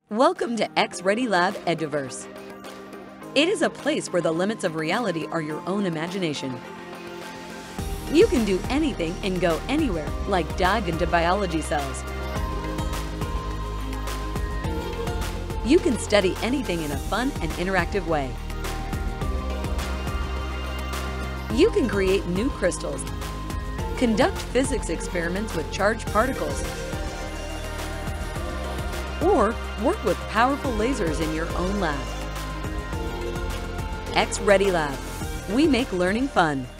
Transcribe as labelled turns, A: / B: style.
A: Welcome to X-Ready Lab Eduverse. It is a place where the limits of reality are your own imagination. You can do anything and go anywhere, like dive into biology cells. You can study anything in a fun and interactive way. You can create new crystals, conduct physics experiments with charged particles, or work with powerful lasers in your own lab. X-Ready Lab. We make learning fun.